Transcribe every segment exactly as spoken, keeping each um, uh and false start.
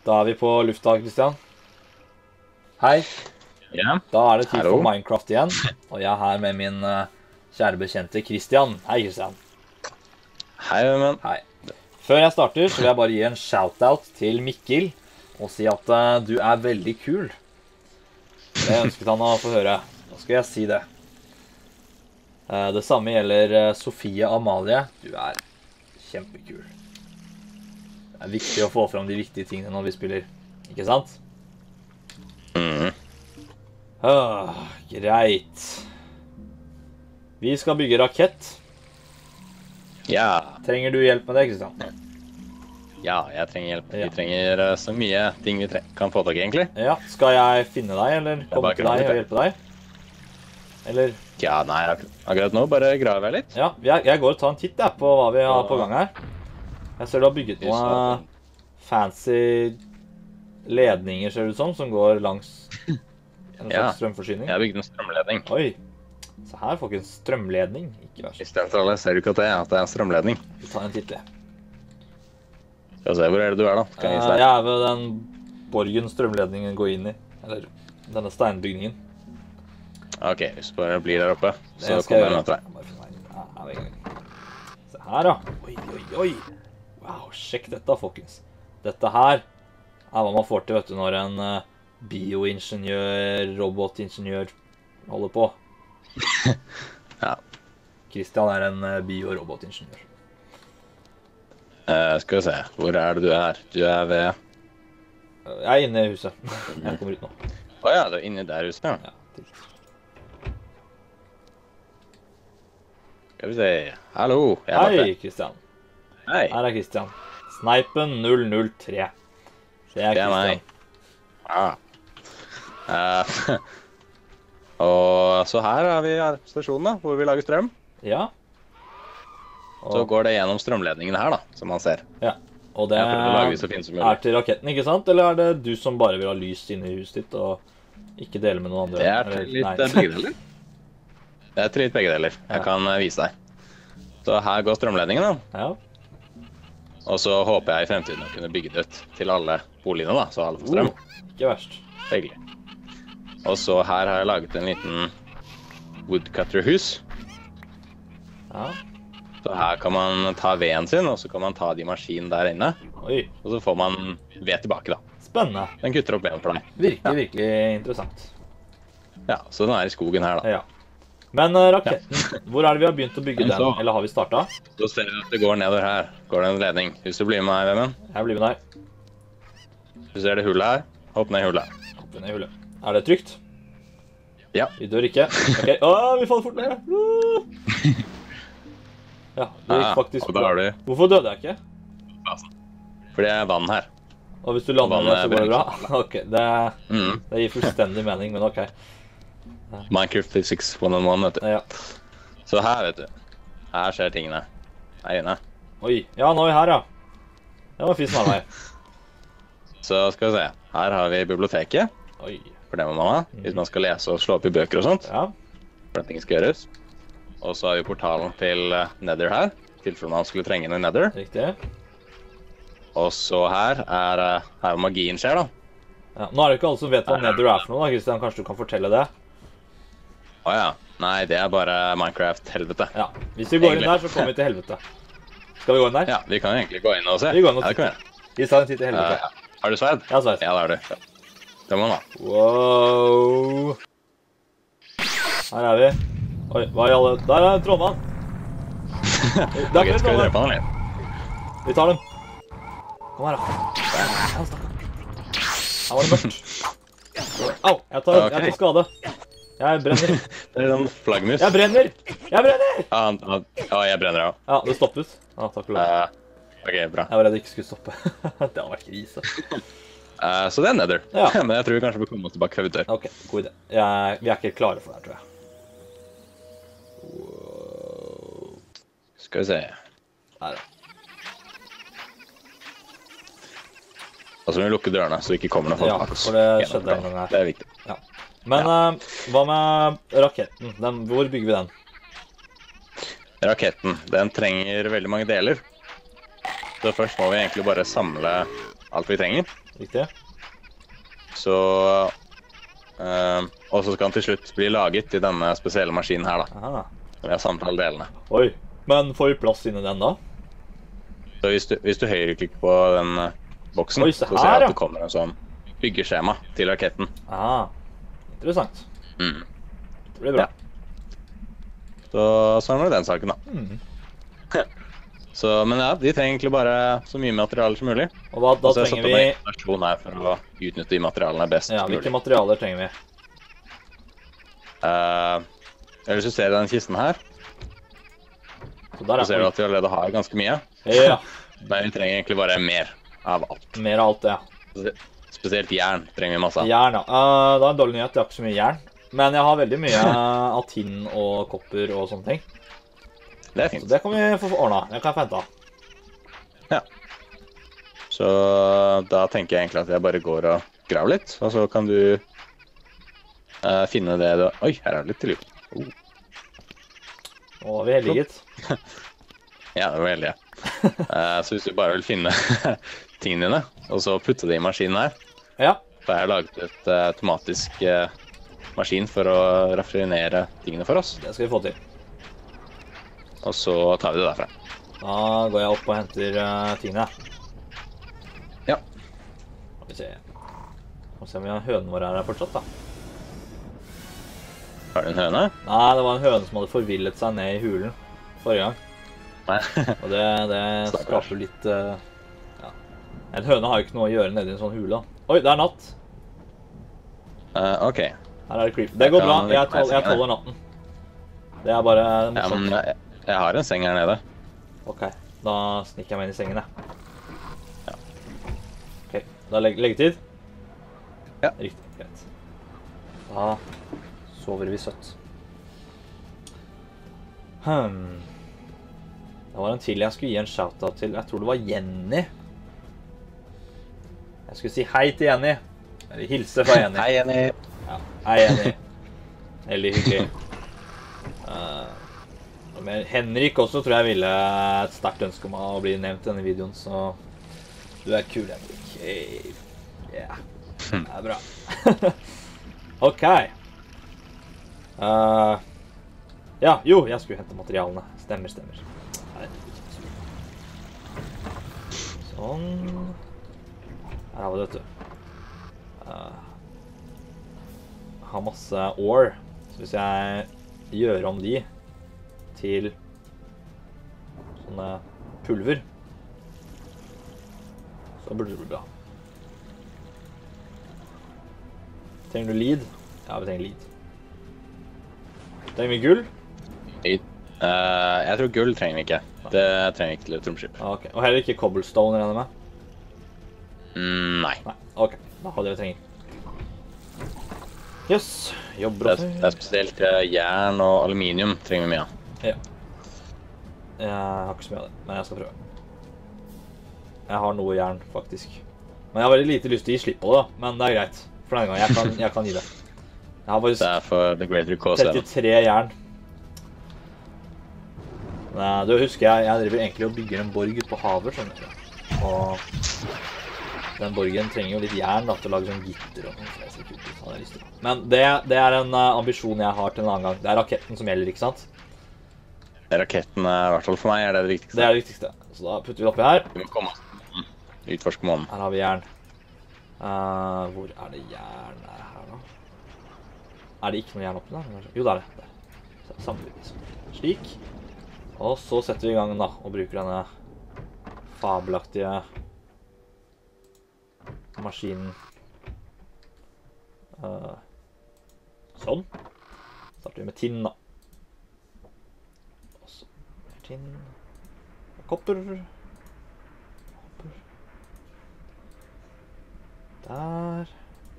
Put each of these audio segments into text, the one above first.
Da er vi på lufta, Kristian. Hei. Ja. Da er det tid Hallo. for Minecraft igjen. Og jeg er her med min uh, kjære bekjente Kristian. Hei, Kristian. Hei, men. Hei. Før jeg starter, så vil jeg bare gi en shoutout til Mikkel og si at uh, du er veldig kul. Det ønsket han å få høre. Da skal jeg si det. Uh, det samme gjelder uh, Sofie Amalie. Du er kjempekul. Det er viktig å få fram de viktige tingene når vi spiller. Ikke sant? Mhm. Ah, greit. Vi skal bygge rakett. Ja. Trenger du hjelp med det, Kristian? Ja, jeg trenger hjelp. Ja. Vi trenger uh, så mye ting vi tre kan få tak i, egentlig. Ja, skal jeg finne deg, eller komme bare til deg graver og hjelpe deg? Eller? Ja, nei, ak akkurat nå bare graver jeg litt. Ja, jeg, jeg går og tar en titt jeg, på hva vi har på gang her. Jeg ser du har bygget noen fancy ledninger, ser det ut som, som går langs en slags Ja, strømforsyning. jeg har bygd en strømledning. Oi, så her får ikke en strømledning, ikke I verst. stedet for alle ser du ikke at det er, at det er en strømledning. Vi tar en titt det. Skal vi se, hvor er det du er da? Kan jeg Eh, vise deg? jeg er ved den borgen strømledningen går inn i, eller denne steinbygningen. Ok, hvis du bare blir der oppe, Det så skal kommer jeg jeg med til gjøre. deg. Bare finne veien. Ja, her er vi i gang. Se her da. Oi, oi, oi. Wow, sjekk dette, folkens. Dette her er hva man får til, vet du, når en uh, bioingeniør, robotingeniør holder på. Ja. Kristian er en uh, bio-robotingeniør. Eh, skal vi se, hvor er det du er? Du er ved... Uh, Jeg er inne i huset. Jeg kommer ut nå. Åja, du er inne der huset, ja. Ja, til. Skal vi se. Hallo, jeg er Hei, borte. Kristian. Hei, Her er Kristian. Snipen null null tre. Det er det er meg. Kristian. Ja. Eh, og så her har vi stasjonen da, hvor vi lager strøm. Ja. Så går det gjennom strømledningene her da, som man ser. Ja. Og det Jeg prøver å lage det så fint som er mulig. til raketten, ikke sant? Eller er det du som bare vil ha lys inne i huset ditt og ikke dele med noen andre? Det er Eller- til litt nei. eh, begge deler. Det er til litt begge deler. Ja. Jeg kan eh, vise deg. Så her går strømledningen da. Ja. Og så håper jeg i fremtiden å kunne bygge det ut til alle boligene da, så alle får strøm. Oh, ikke verst. Hyggelig. Og så her har jeg laget en liten woodcutter-hus. Ja. Så her kan man ta veden sin, og så kan man ta de maskinene der inne. Oi, Og så får man ved tilbake da. spennende. Den kutter opp veden for deg. Virkelig, virkelig interessant. Ja, så den er i skogen her da. Ja. Men uh, raketten, hvor er det vi har begynt å bygge Men den? så- Eller har vi startet? Så ser du at det går nedover her. Går det en ledning. Hvis du blir med meg, Vemmen. Jeg blir med deg. Du ser det hullet her. Hopp ned i hullet. Hopp inn i hullet. Er det trygt? Ja. Vi dør ikke. Ok, åh, vi faller fort ned. Uh. Ja, det gikk Ja, faktisk og da har du Hvorfor døde jeg ikke? For det er vann her. Og hvis du lander vannet det, så går det bra? brenner Ok, det, Mm. det gir fullstendig mening, men ok. Minecraft Physics one on one, vet du. Ja. Så her, vet du. Her skjer tingene. Her inne. Oi, ja, nå er vi her, ja. Det var fin snarvei. Så skal vi se. Her har vi biblioteket. Oi, For det må man ha. Hvis man skal lese og slå opp i bøker og sånt. ja. For at ting skal gjøres. Og så har vi portalen til eh, Nether her. I tilfelle man skulle trenge en Nether. Riktig. Og så her er eh, her hvor magien skjer, da. Ja, nå er det ikke alle som vet hva Nether er for noe, da, Kristian. Kanskje du kan fortelle det? Å ja. Nei, det er bare Minecraft-helvete. Ja, hvis vi går inn Egentlig. der, så kommer vi til helvete. Skal vi gå inn der? Ja, vi kan jo egentlig gå inn og se. Vi går inn og Ja, det kan vi gjøre. Vi tar en titt i Eh, helvete. har du sverd? Ja, sveis. Ja, det har du. Det må man ha. Wow. Her er vi. Oi, hva i alle... Der er en trollmann. Der Ok, er en skal vi trollmann. drepe han eller? Vi tar dem. Kom her, da. Ja, stakkar. Her var det mørkt. Au, jeg tar, jeg tar Ok. skade. Jeg brenner. Det er sånn flaggermus. Jeg brenner! Jeg brenner! Ja, han, han, ja, jeg brenner av. Ja, det stoppet. Ja, takk for det. Eh, ok, bra. Jeg var redd det ikke skulle stoppe. Det har vært krise. Eh, så det er Nether. Ja. Men jeg tror vi kanskje får komme oss tilbake før vi dør. Ok, god idé. Jeg, vi er ikke helt klare for det her, tror jeg. Wow. Skal vi se. Der, ja. Og så må vi lukke dørene, så det ikke kommer noen folk Ja, bak oss. for det Gjennom skjedde en dørene. gang her. Det er viktig. Ja. Men eh, hva med raketten? Den, hvor bygger vi den? Raketten, den trenger veldig mange deler. Så først må vi egentlig bare samle alt vi trenger. Riktig. Så uh, Og så skal den til slutt bli laget i denne spesielle maskinen her, da. Aha. Vi har samt alle delene. Oi, men får vi plass inni den da? Så hvis du, hvis du høyreklikker på den uh, boksen, Oi, se så ser her, du ja. at det kommer en sånn byggeskjema til raketten. Aha, interessant. Mm. Det blir bra. Så sånn var det den saken, da. Mm. Så, men ja, de trenger egentlig bare så mye materialer som mulig. Og hva, da Og så har jeg trenger satt opp vi... en installasjon her for å utnytte de materialene best Ja, mulig. hvilke materialer trenger vi? Uh, Eller så ser du den kisten her, Så der så ser du er at vi allerede har ganske mye. Ja, Men vi trenger egentlig bare mer av alt. mer av alt det, ja. Spesielt jern trenger vi masse av. Jern, ja. Uh, det er en dårlig nyhet, jeg har ikke så mye jern. Men jeg har veldig mye av tinn og kopper og sånne ting. Det er Så fint. det kan vi få ordnet. Det kan jeg få hentet. Ja. Så da tenker jeg egentlig at jeg bare går og graver litt, og så kan du uh, finne det du... Oi, her er det litt til liv. Oh. Nå var vi heldige, gitt. Ja, det var heldig. Uh, så hvis du bare vil finne tingene dine, og så putte det i maskinen her, Ja, så har jeg laget et uh, automatisk uh, maskin for å raffinere tingene for oss, det skal vi få til. og så tar vi det derfra. Da går jeg opp og henter uh, tingene. Ja. Skal vi se. Må se om vi har hønen vår her fortsatt, da. Har du en høne? Nei, det var en høne som hadde forvillet seg ned i hulen forrige gang. Nei. Og det, det Stakkars. skaper litt... Uh, ja. En høne har jo ikke noe å gjøre nede i en sånn hule, da. Oi, det er natt. Uh, ok. Her er det creep. Det går Jeg bra. kan Jeg, legge meg i tål, jeg sengen, tåler natten. Det er bare Ja, morsomt. men jeg, jeg har en seng her nede. Ok, da snikker jeg meg inn i sengen, jeg. Ja. Ok, da legg leggetid? Ja. Riktig, greit. Da sover vi søtt. Hmm. Det var en til jeg skulle gi en shoutout til. Jeg tror det var Jenny. Jeg skulle si hei til Jenny. Eller hilse fra Jenny. Hei, Jenny. Ja, hei Jenny. Veldig hyggelig. Uh, med Henrik også tror jeg ville et sterkt ønske om å bli nevnt i denne videoen, så du er kul, Henrik. Hey. Yeah. Det er bra. Ok. Uh, ja, jo, jeg skulle hente materialene. Stemmer, stemmer. Nei. Sånn. Her har vi det, vet du. Uh, jeg har masse ore, så hvis jeg gjør om de til sånne pulver, så burde det bli bra. Trenger du lead? Ja, vi trenger lead. Trenger vi gull? Uh, jeg tror gull trenger vi ikke. Det trenger vi ikke til et romskip. Ah, ok. Og heller ikke cobblestone, regner jeg med? Mm, nei. Nei, ok. Da har det vi trenger. Yes, jobber Det også. er, det er spesielt uh, jern og aluminium trenger vi mye av. Ja. Jeg har ikke så mye av det, men jeg skal prøve. Jeg har noe jern, faktisk. Men jeg har veldig lite lyst til å gi slipp på det, da. Men det er greit. For denne gang, jeg kan, jeg kan gi det. Jeg har Det faktisk er for the greater cause. trettitre jern. Nei, du husker jeg, jeg driver egentlig og bygger en borg ut på havet, skjønner du. Og den borgen trenger jo litt jern da, til å lage sånn gitter og sånn. Så det ser kult ut, hadde jeg lyst til. Men det, det er en uh, ambisjon jeg har til en annen gang. Det er raketten som gjelder, ikke sant? Raketten er, i hvert fall for meg, er det det viktigste. Det er det viktigste. Så da putter vi det oppi her. Vi må komme oss til månen. Utforske månen. Her har vi jern. Uh, hvor er det jern er her da? Er det ikke noe jern oppi der? Jo, det er det. Der. Samtidig. Slik. Og så setter vi i gang da, og bruker denne fabelaktige maskinen. Uh, sånn. Starter vi med tinn da. Og så mer tinn. Kopper. Kopper. Der.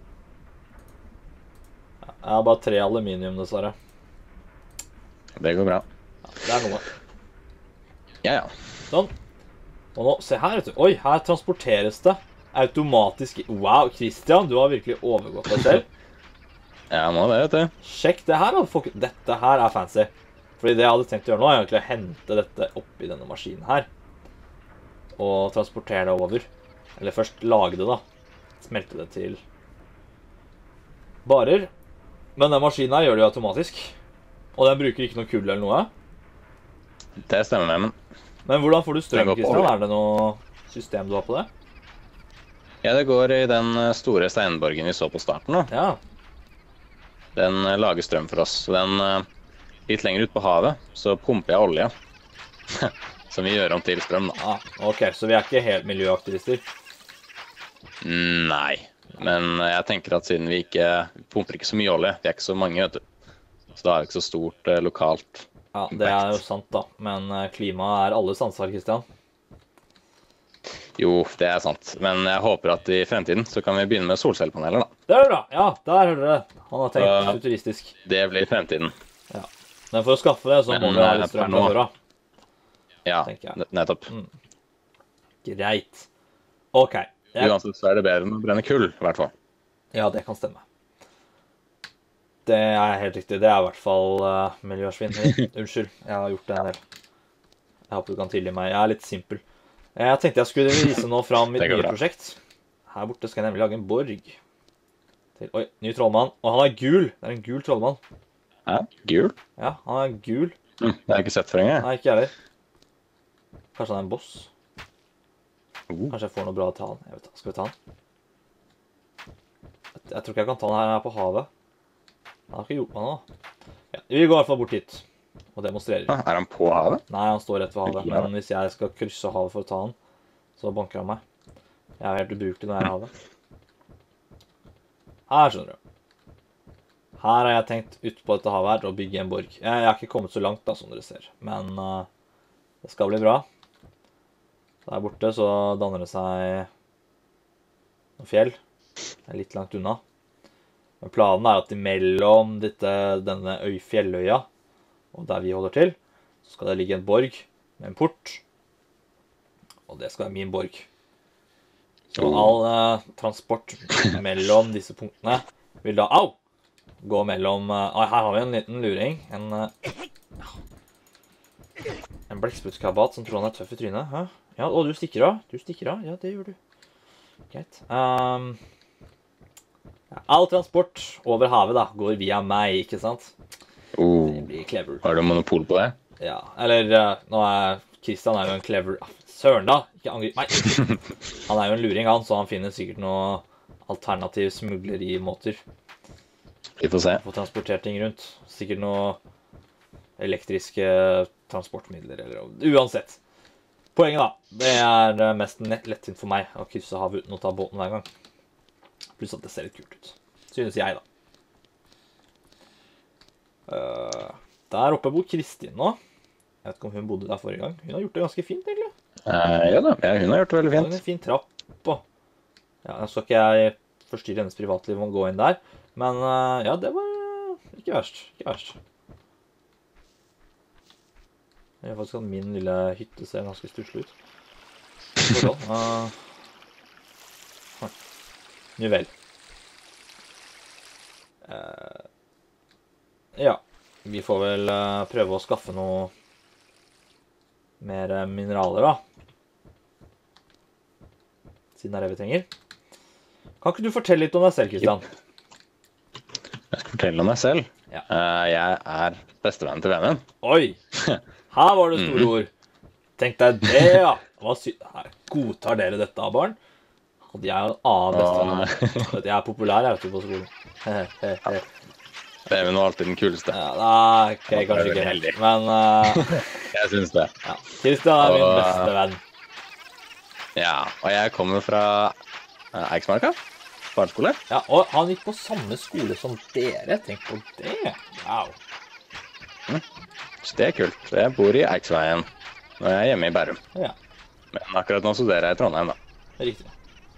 Ja, jeg har bare tre aluminium, dessverre. Det går bra. Ja, det er noe. Ja, ja. Sånn. Og nå, se her, vet du. Oi, her transporteres det automatisk. Wow, Christian, du har virkelig overgått deg selv. Ja, må det, vet du. Sjekk det her, da. folk. Dette her er fancy. Fordi det jeg hadde tenkt å gjøre nå, er egentlig å hente dette oppi denne maskinen her. Og transportere det over. Eller først lage det, da. smelte det til barer. Men den maskinen her gjør det jo automatisk. Og den bruker ikke noe kull eller noe. Det stemmer med, men... Men hvordan får du strøm, Den går på Kristian? olje. Er det noe system du har på det? Ja, det går i den eh, store steinborgen vi så på starten nå. Ja. Den eh, lager strøm for oss. Så den, eh, litt lenger ut på havet, så pumper jeg olje. Som vi gjør om til strøm, da. Ah, ok, så vi er ikke helt miljøaktivister. Mm, Nei. Men eh, jeg tenker at siden vi ikke vi pumper ikke så mye olje, vi er ikke så mange, vet du. Så da er det ikke så stort eh, lokalt. Ja, det er jo sant da. Men eh, klimaet er alles ansvar, Kristian. Jo, det er sant. Men jeg håper at i fremtiden så kan vi begynne med solcellepaneler, da. Det er bra. Ja, der hører dere. Han har tenkt Ja. futuristisk. Det blir fremtiden. Ja. Men for å skaffe det, så Men, må vi ha eh, litt strøm per fra nå- før av. Ja, Tenker jeg. ne- nettopp. Greit. Ok. Jeg, Uansett så er det bedre enn å brenne kull, i hvert fall. ja, det kan stemme. Det er helt riktig. Det er i hvert fall uh, miljøsvinn. Unnskyld, jeg har gjort det en del. Jeg håper du kan tilgi meg. Jeg er litt simpel. Jeg tenkte jeg skulle vise nå fram mitt Det går nye bra. prosjekt. Her borte skal jeg nemlig lage en borg. Til, oi, ny trollmann. Og han er gul. Det er en gul trollmann. Hæ? Gul? Ja, han er gul. Mm, det har jeg ikke sett før engang. Nei, ikke jeg heller. Kanskje han er en boss. Oh. Kanskje jeg får noe bra til han. Jeg vet, skal vi ta han? Jeg, jeg tror ikke jeg kan ta han her, han er på havet. Han har ikke gjort meg noe. Ja, vi går i hvert fall bort hit og demonstrerer. Ah, er han på havet? Nei, han står rett ved havet. Ja. Men hvis jeg skal krysse havet for å ta han, så banker han meg. Jeg er helt ubrukelig når jeg er i havet. Her, skjønner du. Her har jeg tenkt ut på dette havet her å bygge en borg. Jeg, jeg har ikke kommet så langt da, som dere ser. Men uh, det skal bli bra. Der borte så danner det seg noen fjell. Det er litt langt unna. Men planen er at imellom dette, denne øy, fjelløya, og der vi holder til, så skal det ligge en borg med en port. Og det skal være min borg. Så all eh, transport mellom disse punktene vil da, au, gå mellom, eh, her har vi en liten luring, en, eh, en blekkspruttkabat som tror han er tøff i trynet. Hæ? Ja, og du stikker av, du stikker av, ja det gjør du. Greit. Um, ja, all transport over havet da, går via meg, ikke sant? Oh. Det blir clever. Har du monopol på det? Ja, eller uh, nå er Kristian er jo en clever ah, søren da, ikke angrip meg. Han er jo en luring han, så han finner sikkert noe alternativ smugleri-måter Vi får se. for å transportere ting rundt. Sikkert noe elektriske transportmidler, eller uansett. Poenget da, det er uh, mest nett- lettvint for meg å krysse havet uten å ta båten hver gang. Pluss at det ser litt kult ut. Synes jeg da. Uh, der oppe bor Kristin nå. Jeg vet ikke om hun bodde der forrige gang. Hun har gjort det ganske fint, egentlig. Eh, ja da, ja, hun har gjort det veldig Det er fint. en fin trapp. Og ja, nå skal ikke jeg forstyrre hennes privatliv med å gå inn der. Men uh, ja, det var uh, ikke verst. Ikke verst. Det er faktisk at min lille hytte ser ganske stusslig ut. Sånn. Uh, Nu vel. Uh, ja, vi får vel uh, prøve å skaffe noe mer uh, mineraler da. Siden det er det vi trenger. Kan ikke du fortelle litt om deg selv, Kristian? Jeg skal fortelle om meg selv. Ja. Eh, jeg er bestevennen til vennen. Oi! Her var det store ord. Tenk deg det, ja. Hva sy her, godtar dere dette, barn? Hadde jeg en annen bestevenn. Jeg er populær, jeg vet du, på skolen. Det er jo nå alltid den kuleste. Ja, nei, ok, kanskje ikke heldig. helt. Men uh, Jeg synes det. ja, Kristian er min Og- beste venn. Ja, og jeg kommer fra eh, Eiksmarka. Barneskole. Ja, og han gikk på samme skole som dere. Tenk på det. Wow. Så det er kult. Så jeg bor i Eiksveien når jeg er hjemme i Bærum. Ja, Men akkurat nå studerer jeg i Trondheim, da. riktig.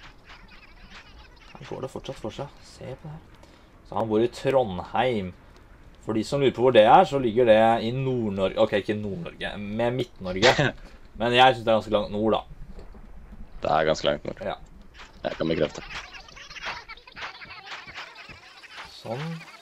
Her går det fortsatt for seg. Se på det her. Så han bor i Trondheim. For de som lurer på hvor det er, så ligger det i Nord-Norge. Ok, ikke Nord-Norge, med Midt-Norge. Men jeg synes det er ganske langt nord, da. Det er ganske langt nord. Ja, Jeg kan bekrefte. sånn.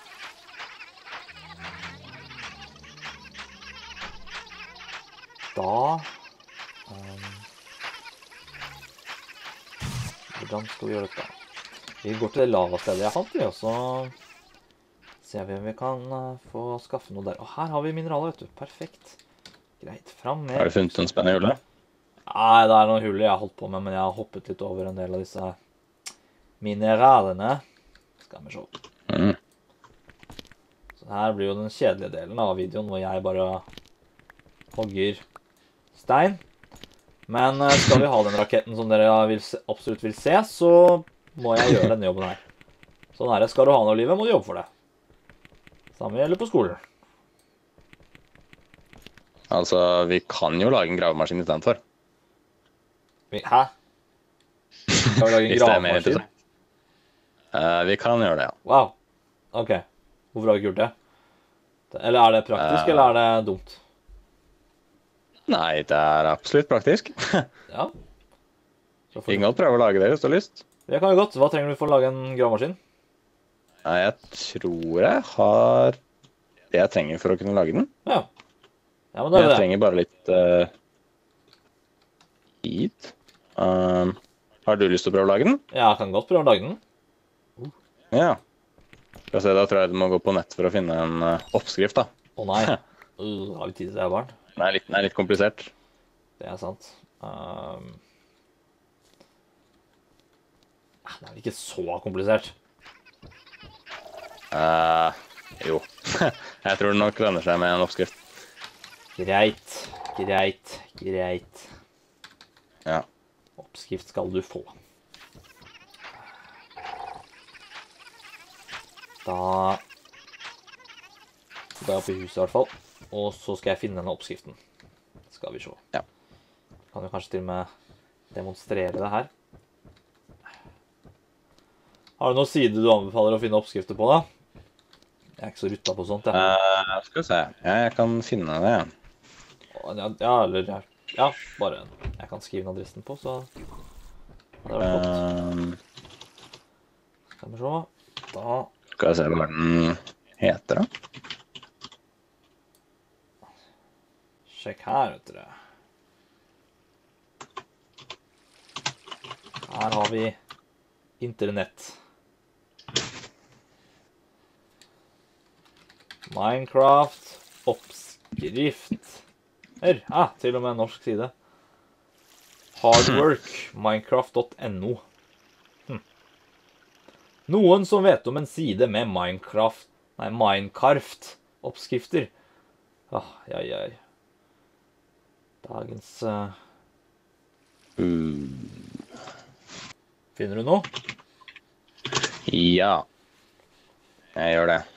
Da... Um, hvordan skal vi gjøre dette? Vi går til det lavastedet jeg fant, vi, og så ser vi om vi kan uh, få skaffe noe der. Og her har vi mineraler, vet du. Perfekt. Greit, fram med. Har du funnet en spennende hulle? Nei, det er noen huller jeg har holdt på med, men jeg har hoppet litt over en del av disse mineralene. Skal vi se. Mm. Så her blir jo den kjedelige delen av videoen, hvor jeg bare hogger stein. Men uh, skal vi ha den raketten som dere vil se, absolutt vil se, så må jeg gjøre denne jobben her. Sånn er det. Skal du ha noe i livet, må du jobbe for det. Samme gjelder på skolen. Altså, vi kan jo lage en gravemaskin i stedet for. Vi, hæ? Skal vi lage en Hvis det er mer gravemaskin? interessant. Uh, vi kan gjøre det, ja. Wow. Ok. Hvorfor har vi ikke gjort det? Eller er det praktisk, Uh, eller er det dumt? Nei, det er absolutt praktisk. Ja. Så får Vi du- kan godt prøve å lage det hvis du har lyst. Det kan vi godt. Hva trenger du for å lage en gravemaskin? Nei, jeg tror jeg har det jeg trenger for å kunne lage den. Ja. Ja, men da er Jeg det det. trenger bare litt uh, tid. Um, har du lyst til å prøve å lage den? Ja, jeg kan godt prøve å lage den. Ja. Skal vi se, da tror jeg du må gå på nett for å finne en uh, oppskrift, da. Å nei. Uh, har vi tid til det, barn? Den er litt, den er litt komplisert. Det er sant. Um... ah, Det er vel ikke så komplisert. Uh, jo. Jeg tror det nok lønner seg med en oppskrift. Greit, greit, greit. Ja. Oppskrift skal du få. Da går jeg opp i huset i hvert fall. Og så skal jeg finne denne oppskriften. Skal vi se. Ja. Kan jo kanskje til og med demonstrere det her. Har du noen sider du anbefaler å finne oppskrifter på, da? Jeg er ikke så rutta på sånt, jeg. Uh, skal vi se. Ja, jeg kan finne det. Ja, ja, eller ja, ja, bare jeg kan skrive inn adressen på, så det hadde vært flott. Um, Skal vi se. Da skal vi se hva den heter, da. sjekk her, vet dere. Her har vi internett. Minecraft oppskrift. Her, ah, til og med en norsk side. Hardwork, minecraft dot no. Hm. Noen som vet om en side med Minecraft, nei, Minecraft-oppskrifter. Ah, ja, ja. Dagens... Uh... Uh, Finner du noe? ja. Jeg gjør det.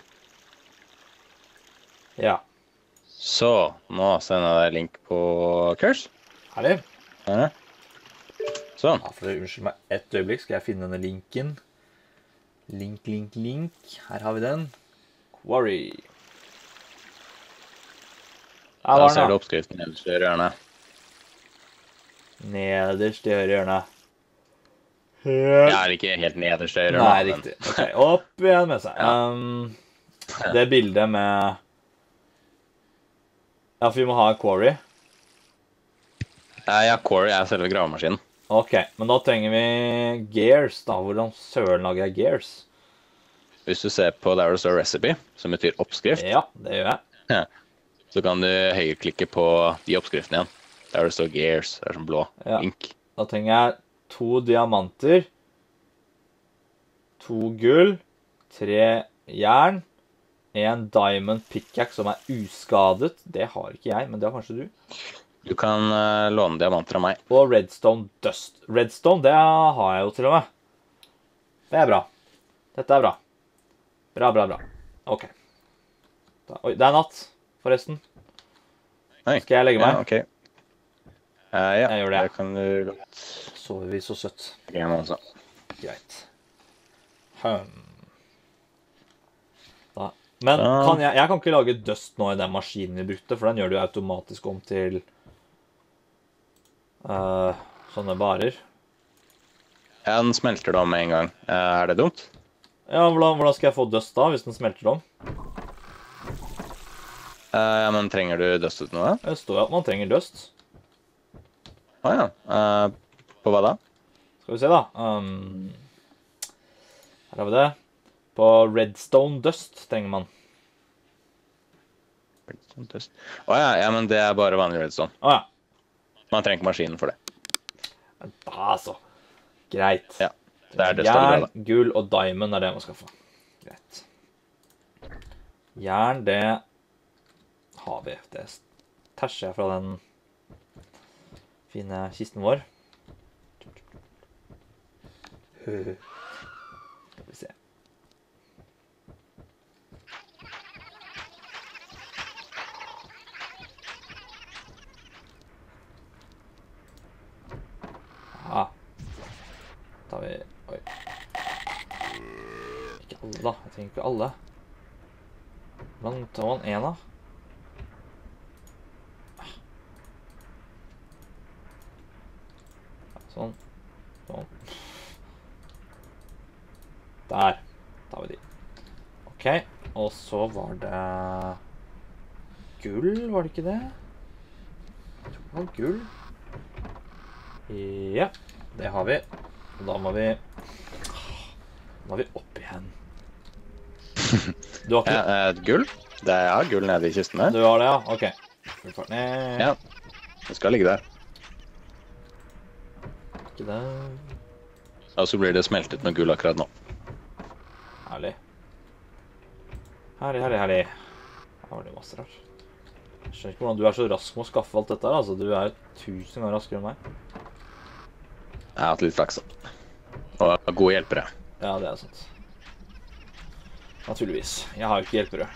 Ja. Så, nå sender jeg deg link på kurs. Herlig. Ja. Sånn. Ja, for unnskyld meg ett øyeblikk, skal jeg finne denne linken. Link, link, link. Her har vi den. Quarry. Her Da var ser den, du ja. oppskriften nederst i høyre hjørne. Nederst i høyre hjørne. Jeg er ikke helt nederst i høyre hjørne. Nei, men- riktig. Ok, opp igjen med seg. Ja. Um, det bildet med... Ja, for vi må ha en quarry. Ja, Quarry er selve gravemaskinen. Ok, men da trenger vi gears, da. Hvordan søren lager jeg gears? Hvis du ser på der det står recipe, som betyr oppskrift, Ja, det gjør jeg. så kan du høyreklikke på de oppskriftene igjen. Der det står gears, det er sånn blå Ja. link. Da trenger jeg to diamanter, to gull, tre jern, en diamond pickaxe som er uskadet. Det har ikke jeg, men det har kanskje du. Du kan uh, låne diamanter av meg. Og redstone dust. Redstone, det har jeg jo til og med. Det er bra. Dette er bra. Bra, bra, bra. Ok. Da, oi, det er natt, forresten. Oi. Skal jeg legge meg? Ja, ok. Uh, ja, Jeg gjør det. det kan du godt Sover vi så søtt. gjøre også. Greit. Hmm. Da. Men Da- kan jeg, jeg kan ikke lage dust nå i den maskinen vi brukte, for den gjør det jo automatisk om til eh, sånne barer. Ja, den smelter det om med en gang. Uh, er det dumt? Ja, hvordan, hvordan skal jeg få dust da, hvis den smelter om? Uh, ja, men trenger du dustet noe? Det står jo at man trenger dust. Å ja. Uh, på hva da? Skal vi se da. Um, Her har vi det. På redstone dust trenger man. Redstone dust. Å ja, ja, men det er bare vanlig redstone. Å ja. Man trenger ikke maskinen for det. Da så. Greit. Ja, det er det står bra, da. Jern, gull og diamond er det man skal få. Greit. Jern, det har vi. Det tæsjer jeg fra den fine kisten vår. Skal vi se. Ja. Da tar vi... Oi. Ikke alle da. Jeg trenger ikke alle. Hvordan tar man en da? Sånn. Sånn. Der tar vi de. Ok, og så var det gull, var det ikke det? Jeg tror det var gull. Ja, det har vi. Og da må vi... Da må vi opp igjen. Du har ikke... Ja, eh, gull? Det er ja, gull nede i kisten her. Du har det, ja? Ok. Full fart ned. Ja, det skal ligge der. Ikke det. Og så blir det smeltet med gull akkurat nå. Herlig. Herlig, herlig, herlig. Her var det masse rart. Jeg skjønner ikke hvordan du er så rask med å skaffe alt dette her, altså. Du er tusen ganger raskere enn meg. Jeg har hatt litt flaks. Og gode hjelpere. Ja, det er sant. Naturligvis. Jeg har jo ikke hjelpere.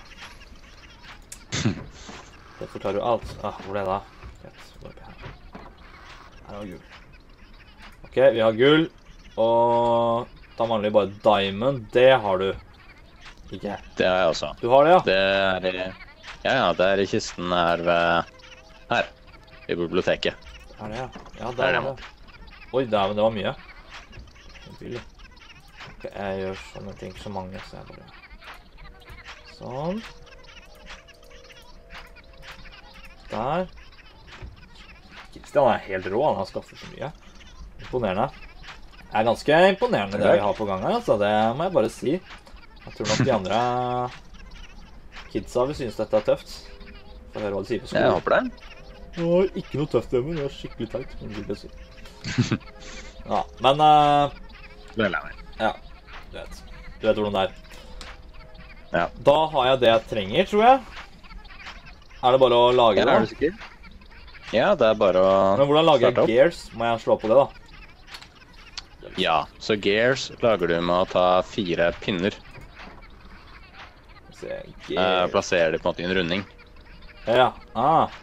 Det forklarer jo alt. Ah, hvor er det da? Greit, gå oppi her. Her har vi gull. Ok, vi har gull. Og da mangler vi bare diamond. Det har du. Ikke? Det har jeg også. Du har det, ja? Det er i... Ja, ja, det er i kisten her ved... Her. I biblioteket. Er det, ja? Ja, Det der er det var det. Oi, dæven, det var mye. Billig. Ok, jeg gjør sånne ting så mange, så jeg bare... Sånn. Der. Kristian er helt rå, han har skaffet så mye. Imponerende. Det er ganske imponerende det vi har på gang her, altså. Det må jeg bare si. Jeg tror nok de andre kidsa vil synes dette er tøft. Få høre hva de sier på skolen. Jeg håper det. Det var ikke noe tøft hjemme, det var skikkelig teit. Men det vil jeg si. Ja, men... Uh, Vel er meg. ja, du vet. Du vet hvordan det er. Ja. Da har jeg det jeg trenger, tror jeg. Er det bare å lage Ja, det? er du sikker? Ja, det er bare å Men hvordan lager starte jeg opp. gears? Må jeg slå på det, da? Ja, så gears lager du med å ta fire pinner. Se, Eh, gears. plasserer de på en måte i en runding. Ja, ah.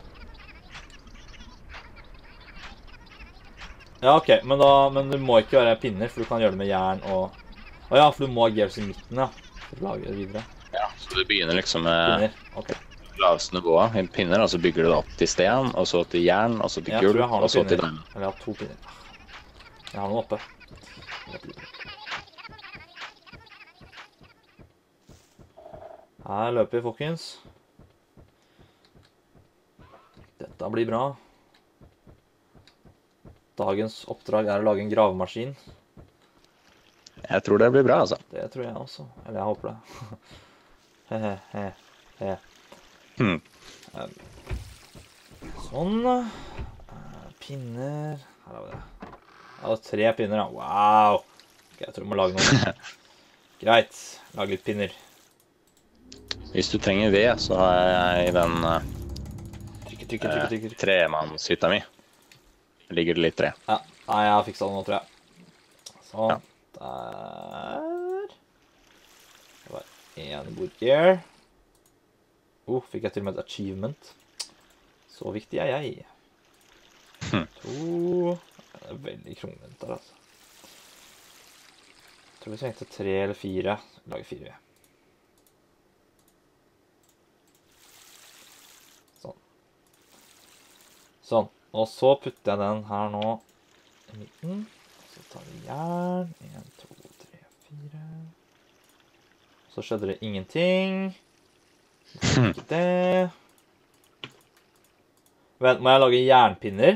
Ja, ok, men, da, men du må ikke være pinner, for du kan gjøre det med jern og... Å ja, for du må ha gears i midten, ja. For å lage det videre. Ja, så du begynner liksom med Pinner, ok. laveste nivået i pinner, og så bygger du det opp til sten, og så til jern, og så til Jeg tror gull, jeg har og så noen til pinner. diamond. Eller jeg har to pinner. Jeg har noen oppe. Her løper vi, folkens. Dette blir bra. Dagens oppdrag er å lage en gravemaskin. Jeg tror det blir bra, altså. Det tror jeg også. Eller jeg håper det. Hehe, he, he. Hmm. Um, Sånn. Uh, Pinner. Her har vi det. Jeg har tre pinner, ja. Wow. Ok, jeg tror vi må lage noe. Greit. Lage litt pinner. Hvis du trenger ved, så har jeg den uh, Trykker, trykker, trykker, trykker. tremannshytta mi. Ligger det litt tre. Ja, nei, jeg har fikset det nå, tror jeg. Sånn. Ja. Der. Det var en burger. Oh, fikk jeg til og med et achievement. Så viktig er jeg. Hm. To. Det er veldig kronglent der, altså. Jeg tror vi trengte tre eller fire. Lager fire. Sånn. Sånn. Og så putter jeg den her nå i midten. Så tar vi jern. En, to, tre, fire. Så skjedde det ingenting. Ikke det. Vent, må jeg lage jernpinner?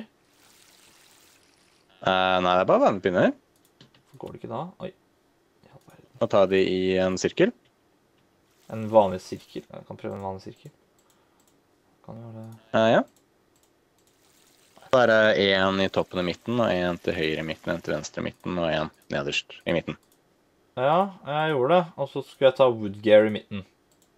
Uh, nei, det er bare vannpinner. Går det ikke da? Oi. I all verden. må ta de i en sirkel. En vanlig sirkel. Jeg kan prøve en vanlig sirkel. Kan gjøre det. Uh, ja. Så er det en i toppen i midten, og en til høyre i midten, en til venstre i midten, og en nederst i midten. Ja, jeg gjorde det. Og så skulle jeg ta woodgear i midten.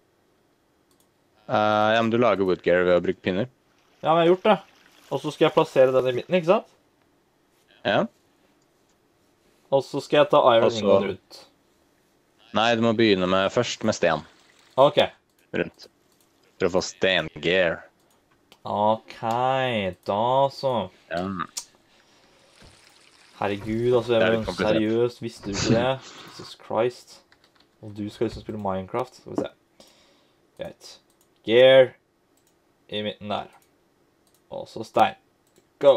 Uh, ja, men du lager woodgear ved å bruke pinner. Ja, men jeg har gjort det. Og så skal jeg plassere den i midten, ikke sant? Ja. Og så skal jeg ta iron Også... ingot rundt. Nei, du må begynne med først med sten. Ok. Rundt. For å få stengear. Ok, da så. Ja. Herregud, altså, jeg Det er var litt komplisert. seriøst, visste du ikke det? Jesus Christ. Og du skal liksom spille Minecraft, skal vi se. Greit. Gear i midten der. Og så stein. Go!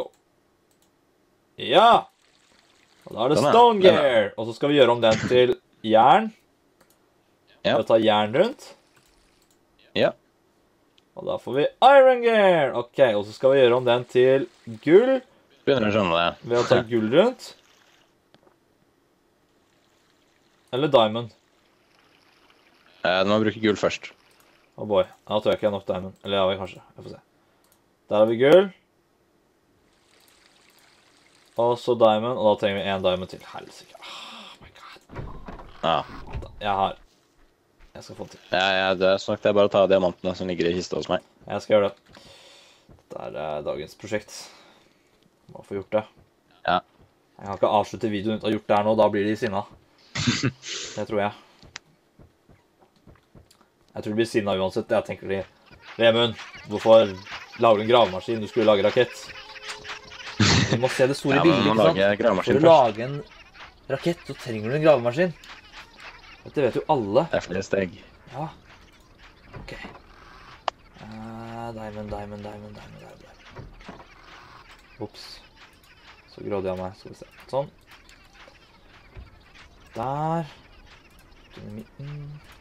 Ja! Og da er det Den er- stone den er- gear. Og så skal vi gjøre om den til jern. Ja. Og ta jern rundt. Ja. Og da får vi iron gear. Ok, og så skal vi gjøre om den til gull. Begynner å skjønne det. Ved å ta gull rundt. Eller diamond. Uh, du må bruke gull først. Oh boy, da tror jeg ikke jeg har nok diamond. Eller ja, vi kanskje. Jeg får se. Der har vi gull. Og så diamond, og da trenger vi en diamond til. Helsike. Oh my god. Ja. Jeg har... Jeg skal få det til. Ja, ja, det er snakket jeg bare å ta diamantene som ligger i kista hos meg. Jeg skal gjøre det. Dette er eh, dagens prosjekt. Må få gjort det. Ja. Jeg kan ikke avslutte videoen uten å ha gjort det her nå, da blir de sinna. Det tror jeg. Jeg tror de blir sinna uansett. Jeg tenker de, Vemund, hvorfor lager du en gravemaskin? Du skulle lage rakett. Du må se det store Ja, men bildet, man må ikke sant? lage gravemaskin For å først. lage en rakett, så trenger du en gravemaskin. Dette vet jo alle. Det er flere steg. Ja. Ok. Uh, diamond, diamond, diamond, diamond, diamond. Ops. Så grådig av meg. Skal vi se. Sånn. Der. Den i midten.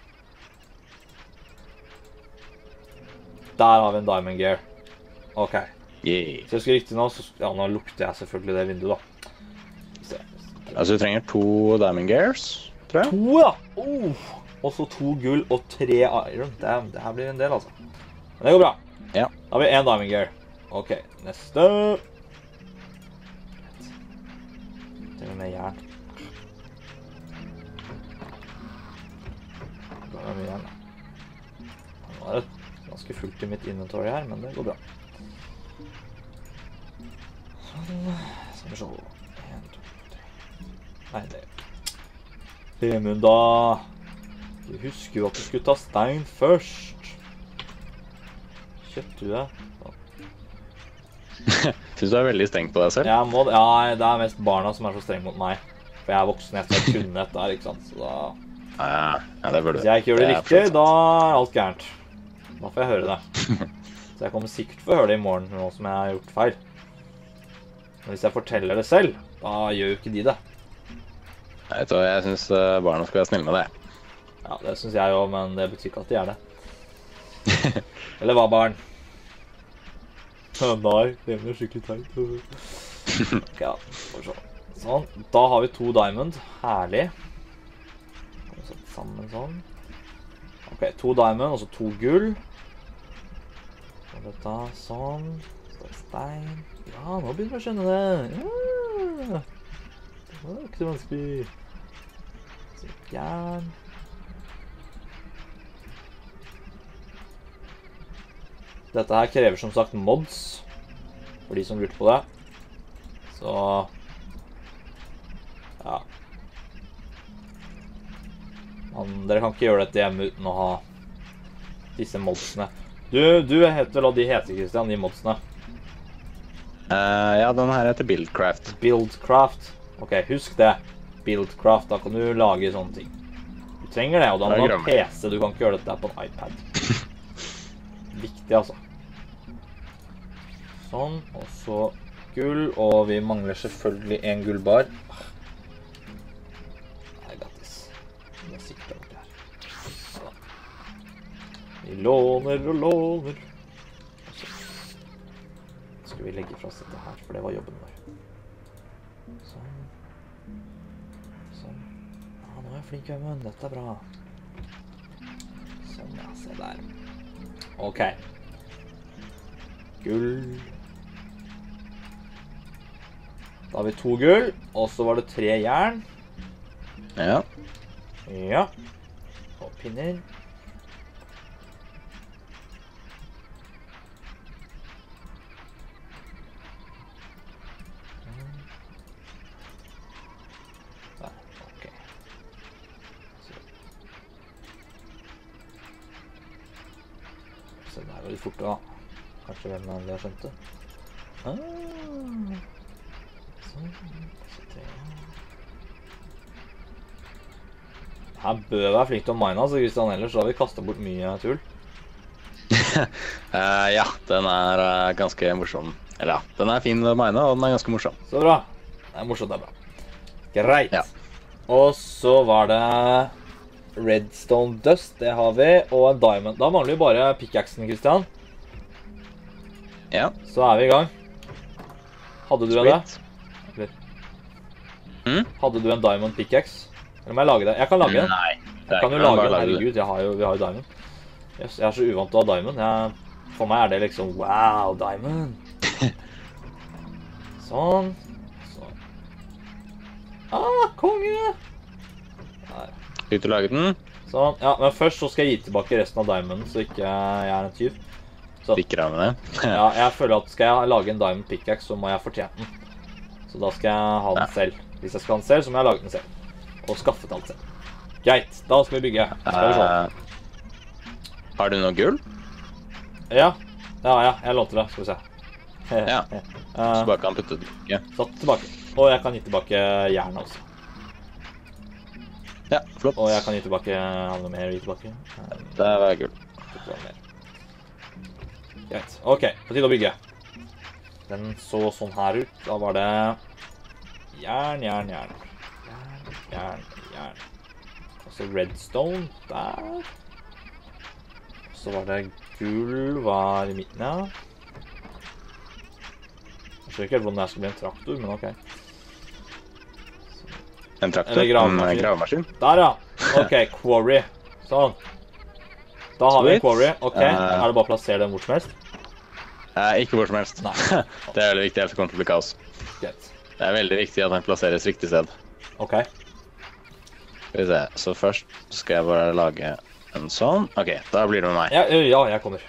Der har vi en diamond gear. Ok. Yeah. Så jeg skal riktig nå, så... Ja, nå lukter jeg selvfølgelig det vinduet, da. Skal vi se. Altså, du trenger to diamond gears, tror jeg. To, ja! Oh. Og så to gull og tre iron. Damn, det her blir en del, altså. Men det går bra. Ja. Da har vi en diamond gear. Ok, neste. Det er med jern. Det er mye jern, da. Nå er det ganske fullt i mitt inventory her, men det går bra. Sånn. Skal vi se. En, to, tre. Nei, det... Vemund, da. Du husker jo at du skulle ta stein først. Kjøpte du det? Synes du er veldig stengt på deg selv? Jeg må, ja, det er mest barna som er så streng mot meg. For jeg er voksen etter å kunne dette her, ikke sant? Så da... Ja, ja, det burde du. Hvis jeg ikke gjør det, er riktig, flott. da er alt gærent. Da får jeg høre det. Så jeg kommer sikkert til å høre det i morgen, nå som jeg har gjort feil. Men hvis jeg forteller det selv, da gjør jo ikke de det. Jeg, vet, hva, jeg synes eh, barna skal være snille med det. Ja, det synes jeg jo, men det betyr ikke at de er det. Eller hva, barn? Nei, det blir skikkelig teit. Ok, ja, får vi se. Sånn, da har vi to diamond. Herlig. Kan vi sette sammen sånn. Ok, to diamond, og så to gull. Og dette, sånn. Så er det stein. Ja, nå begynner vi å skjønne det. Ja. Det var ikke så vanskelig. Så jern. Dette her krever som sagt mods, for de som lurte på det. Så, ja. Man, dere kan ikke gjøre dette hjemme uten å ha disse modsene. Du, du heter vel, og de heter Christian, de modsene. Eh, ja, den her heter Buildcraft. Buildcraft. Ok, husk det. Buildcraft, da kan du lage sånne ting. Du trenger det, og da må du ha P C, du kan ikke gjøre dette på en iPad. Viktig, altså. Sånn, og så gull, og vi mangler selvfølgelig en gullbar. Nei, grattis. Det er sikkert oppi her. Sånn. Vi låner og låner. Og så skal vi legge fra oss dette her, for det var jobben vår. Sånn. Sånn. Ja, nå har jeg flink, Øyvind. Dette er bra. Sånn, ja. Se der. Ok. Gull. Da har vi to gull, og så var det tre jern. Ja. Ja. Og pinner. Der, ok. Så. Se, der var litt fortere da. Kanskje hvem er det jeg skjønte? Ah. Sånn. Så tre. Her bør være flink til å mine, altså, Kristian, ellers så har vi kastet bort mye tull. uh, ja, den er uh, ganske morsom. Eller ja, den er fin å mine, og den er ganske morsom. Så bra. Det er morsomt, det er bra. Greit. Ja. Og så var det Redstone Dust, det har vi, og en Diamond. Da mangler vi bare pickaxen, Kristian. Ja. Så er vi i gang. Hadde du en det? Eller? Mm? Hadde du en Diamond pickaxe? Eller må jeg lage det? Jeg kan lage den. Nei. Jeg kan jo lage den, herregud, jeg har jo, vi har jo Diamond. Yes, jeg er så uvant til å ha Diamond. Jeg, for meg er det liksom, wow, Diamond. Sånn. Sånn. Ah, konge! Der. Skal du lage den? Sånn, ja, men først så skal jeg gi tilbake resten av Diamonden, så ikke jeg er en tyv. Så, Stikker av med det. ja, jeg føler at skal jeg lage en Diamond pickaxe, så må jeg fortjene den. Så da skal jeg ha den Ja. selv. Hvis jeg skal ha den selv, så må jeg lage den selv. Og skaffet alt selv. Greit, da skal vi bygge. Skal vi se. Uh, har du noe gull? Ja, ja, ja, jeg lånte det, skal vi se. Ja. Uh, Så bare kan putte det tilbake. satt tilbake. Og jeg kan gi tilbake jernet også. Ja, flott. Og jeg kan gi tilbake, ha noe mer å gi tilbake. Um, Det var gull. det var mer. Greit, ok, på tide å bygge. Den så sånn her ut. Da var det jern, jern, jern. Jern, jern, jern. Og så redstone der. Så var det gull var i midten, ja. Jeg skjønner ikke helt hvordan det skal bli en traktor, men ok. En traktor? Eller gravemaskin. En gravemaskin? Der, ja. Ok, quarry. Sånn. Da har vi en Sweet. quarry. Ok, Eh. er det bare å plassere den hvor som helst? Eh, ikke hvor som helst. Nei. Det er veldig viktig, ellers kommer det til å bli kaos. Greit. Det er veldig viktig at den plasseres riktig sted. Ok. Skal vi se, så først skal jeg bare lage en sånn. Ok, da blir det med meg. Ja, ja, jeg kommer.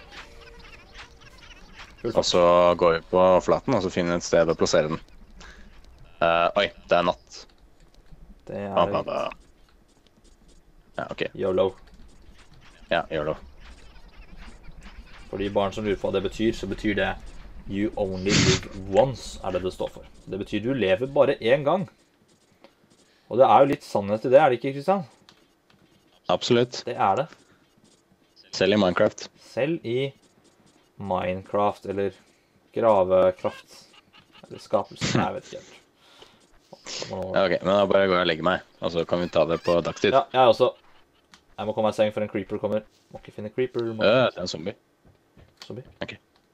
Og så går vi på flaten, og så finner vi et sted å plassere den. Eh, oi, det er natt. Det Ah, er da, da. Ja, ok. YOLO. Ja, gjør det. For de barn som lurer på hva det betyr, så betyr det You only live once, er det det står for. Det betyr du lever bare én gang. Og det er jo litt sannhet i det, er det ikke, Kristian? Absolutt. Det er det. Selv i Minecraft. Selv i Minecraft, eller gravekraft, eller skapelse, nei, jeg vet ikke helt. Nå- Ja, ok, men da bare går jeg og legger meg, og så kan vi ta det på dagstid. Ja, jeg også. Jeg må komme meg i seng for en creeper kommer. Må ikke finne creeper. Må Øh, det er en zombie. Zombie. Ok.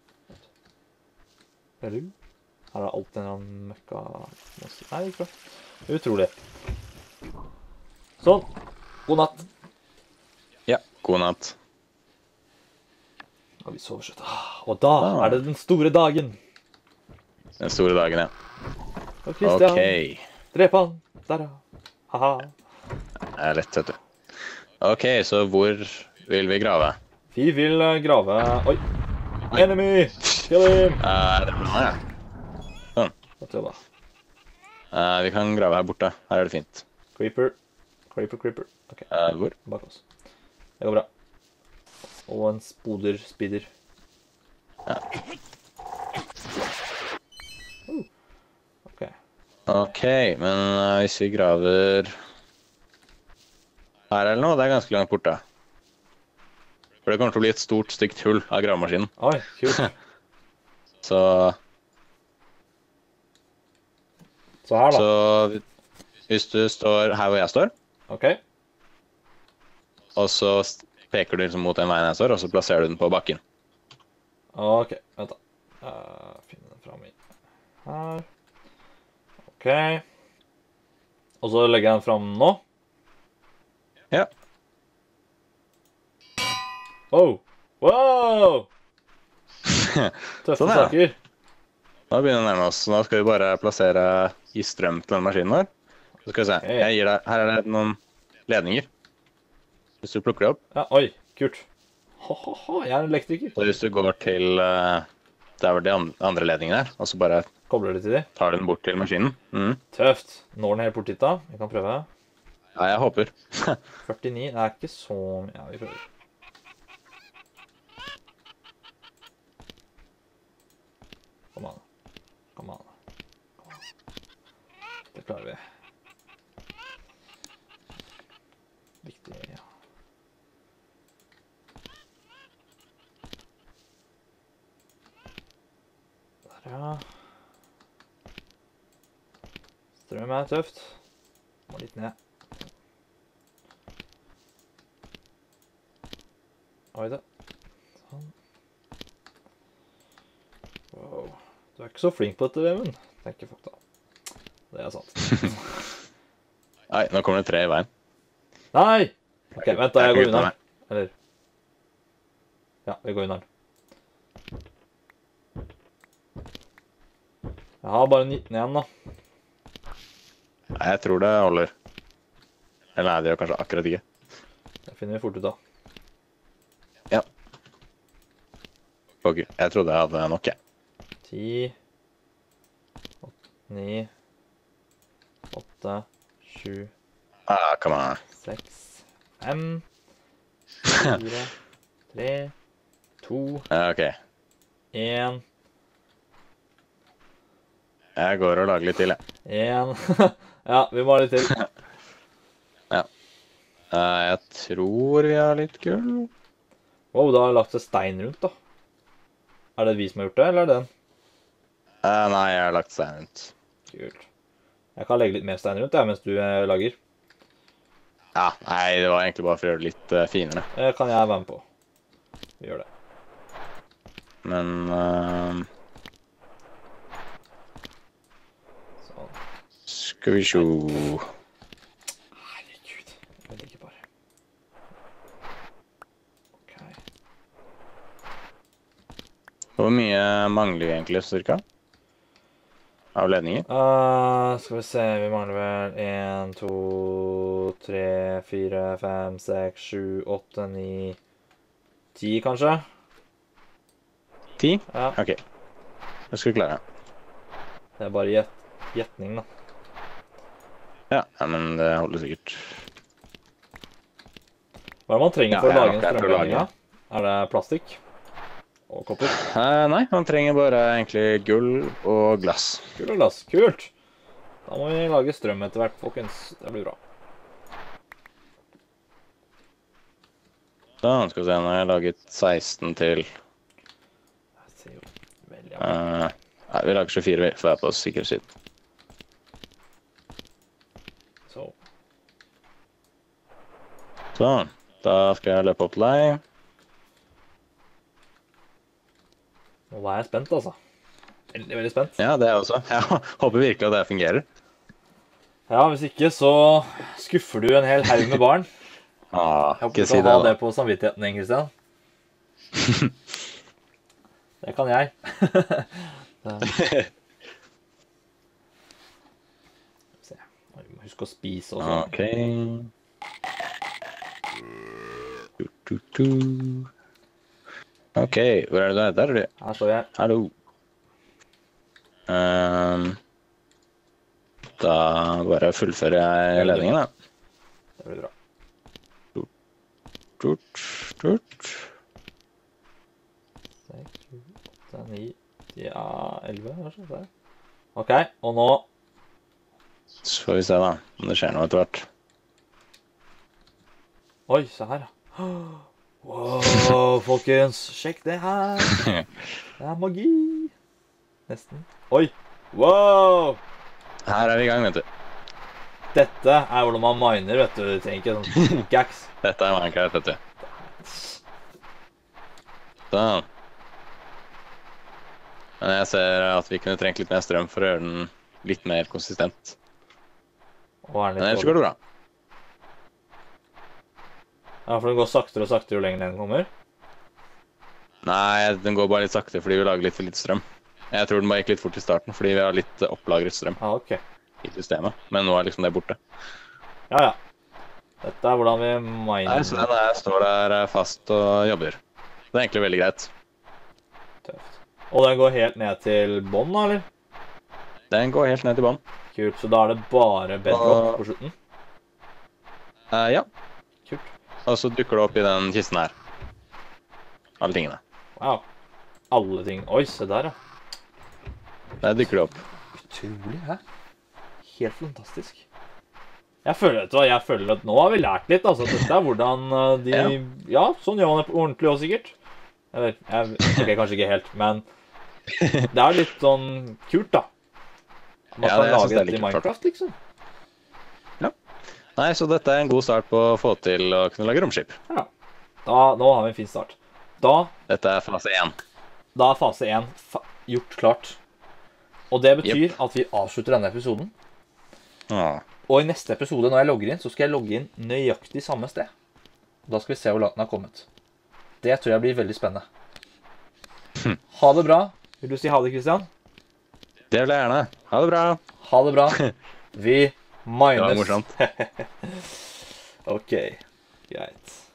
Eller? Her er alltid en eller annen møkka... Nei, ikke bra. Utrolig. Sånn. God natt. Ja, god natt. Og vi sover slutt. Og da Ah. er det den store dagen. Den store dagen, ja. Og Kristian, Ok, drep han. Der, ja. Haha. det er lett, vet du. Ok, så hvor vil vi grave? Vi vil eh, grave... Oi. Enemy! Kill him! Eh, det blir meg, ja. Godt jobba. Eh, vi kan grave her borte. Her er det fint. Creeper. Creeper, creeper. Ok, Eh, hvor? bak oss. Det går bra. Og en spoder, spider. Ja. Uh. Ok. Ok, men eh, hvis vi graver her eller noe, det er ganske langt borte. For det kommer til å bli et stort, stygt hull av gravemaskinen. Oi, kult. Så, Så her da. så hvis du står her hvor jeg står, Ok. og så peker du liksom mot den veien jeg står, og så plasserer du den på bakken. Ok, vent da. Uh, finne den frem i her. Ok. Og så legger jeg den frem nå. Ja. Oh! Wow! Tøffe Sånn, ja. saker. Nå begynner vi å nærme oss. Nå skal vi bare plassere i strøm til denne maskinen vår. Så skal vi se. Ok. Jeg gir deg, her er det noen ledninger. Hvis du plukker det opp. Ja, oi, kult. Ha-ha-ha, jeg er en elektriker. Så hvis du går til uh, der hvor de an- andre ledningene er, og så bare Kobler det til de. tar du den bort til maskinen. Mm. Tøft. Når den helt bort dit da. Vi kan prøve. Ja, jeg håper. førtini, det er ikke så... Ja, vi prøver. Kom an. Kom an. Kom an. Det klarer vi. Viktig, ja. Der, ja. Strøm er tøft. Må litt ned. Oi da. Sånn. Wow. Du er ikke så flink på dette, Vemund, tenker folk da. Det er sant. Nei, nå kommer det tre i veien. Nei! Ok, vent da, jeg går uten unna. meg. Eller... Ja, vi går unna. Jeg har bare nitten igjen da. Nei, jeg tror det holder. Eller nei, det gjør kanskje akkurat ikke. Det finner vi fort ut da. Ja. Ok, jeg trodde jeg hadde nok, jeg. ti, ni, åtte, sju, Ah, come on. seks, fem, fire, tre, to, Ja, ok. en, Jeg går og lager litt til, jeg. en. Ja, vi må ha litt til. Ja. Eh, jeg tror vi har litt gull. Wow, det har lagt seg stein rundt da. Er det vi som har gjort det, eller er det den? Eh, nei, jeg har lagt stein rundt. Kult. Jeg kan legge litt mer stein rundt, ja, mens du eh, lager. Ja, nei, det var egentlig bare for å gjøre det litt eh, finere. Det kan jeg være med på. Vi gjør det. Men... eh, Sånn. skal vi se... Herregud. Jeg ligger bare. Ok. Hvor mye mangler vi egentlig, cirka? Av ledninger? Uh, skal vi se, vi mangler vel en, to, tre, fire, fem, seks, sju, åtte, ni, ti kanskje? Ti? Ja, Ok. Det skal vi klare. det er bare gjet gjetning da. Ja, ja, men det holder sikkert. Hva er det man trenger Ja, for å jeg har lage en nok lært å strømledning da? lage. Er det plastikk? Og kopper? Eh, nei, man trenger bare egentlig gull og glass. Kult og glass, kult! Da må vi lage strøm etter hvert, folkens. Det blir bra. Sånn, skal vi se, nå har jeg laget seksten til. Jeg ser jo veldig Eh, nei, vi lager tjuefire for jeg er på sikker side. Så. Sånn, da skal jeg løpe opp til deg. Nå er jeg spent, altså. Veldig, veldig spent. Ja, det er jeg også. Jeg håper virkelig at det fungerer. Ja, hvis ikke så skuffer du en hel haug med barn. Ah, Jeg håper ikke du si kan det ha da. det på samvittigheten din, Kristian. Det kan jeg. Se. Vi må huske å spise også. Ok. Du, du, du. Ok, hvor er det der? Der er du. Her står jeg. Hallo. Ehm, da bare fullfører jeg ledningen, da. Det blir bra. Tut, tut. seks, sju, åtte, ni, ti, ja, elleve, kanskje? Der. Ok, og nå... Så får vi se da, om det skjer noe etter hvert. Oi, se her. Wow, folkens. Sjekk det her. Det er magi. Nesten. Oi. Wow. Her er vi i gang, vet du. Dette er hvordan man miner, vet du. Du trenger ikke sånn gax. Dette er Minecraft, vet du. Sånn. Men jeg ser at vi kunne trengt litt mer strøm for å gjøre den litt mer konsistent. Og er den Men litt ellers går det bra. Ja, for den går saktere og saktere jo lenger ned den kommer. Nei, den går bare litt sakte fordi vi lager litt for litt strøm. Jeg tror den bare gikk litt fort i starten fordi vi har litt eh, opplagret strøm Ja, ok. i systemet. Men nå er liksom det borte. Ja, ja. Dette er hvordan vi miner. Nei, så den er, står der eh, fast og jobber. Det er egentlig veldig greit. Tøft. Og den går helt ned til bånn, da, eller? Den går helt ned til bånn. Kult, så da er det bare bedrock Og- på slutten? Eh, ja, Kult. og så dukker det opp i den kisten her. Alle tingene. Wow. Alle ting. Oi, se der, ja. Der dukker det opp. Utrolig, hæ? Helt fantastisk. Jeg føler, vet du hva, jeg føler at nå har vi lært litt, altså. Dette er hvordan uh, de... Ja. Ja. sånn gjør man det på ordentlig også, sikkert. Eller, jeg, ok, kanskje ikke helt, men det er litt sånn kult, da. Man Ja, kan det- jeg synes lage det er dette i litt kult. Minecraft, liksom. Nei, så dette er en god start på å få til å kunne lage romskip. Ja. Da, nå har vi en fin start. Da, Dette er fase én. da er fase én fa gjort klart. Og det betyr at vi avslutter denne episoden. Ah. Og i neste episode, når jeg logger inn, så skal jeg logge inn nøyaktig samme sted. Da skal vi se hvor langt den har kommet. Det tror jeg blir veldig spennende. Hm. Ha det bra. Vil du si ha det, Kristian? Det vil jeg gjerne. Ha det bra. Ha det bra. Vi Det var mines. morsomt. Ok, greit.